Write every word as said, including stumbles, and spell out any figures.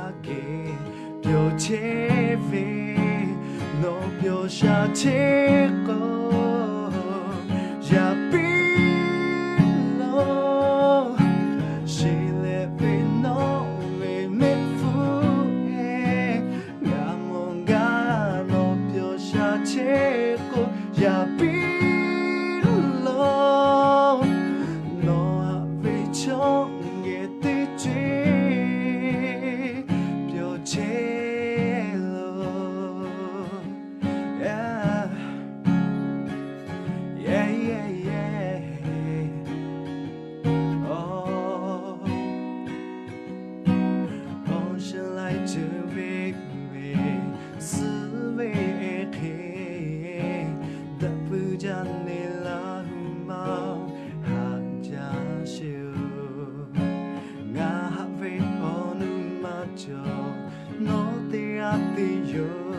给表切飞，诺表下切过，呀比罗，西来飞诺为没负哎，呀么噶诺表下切过，呀比罗，诺啊为穷。Janela humau haja siu nga have onu macho no te ati yo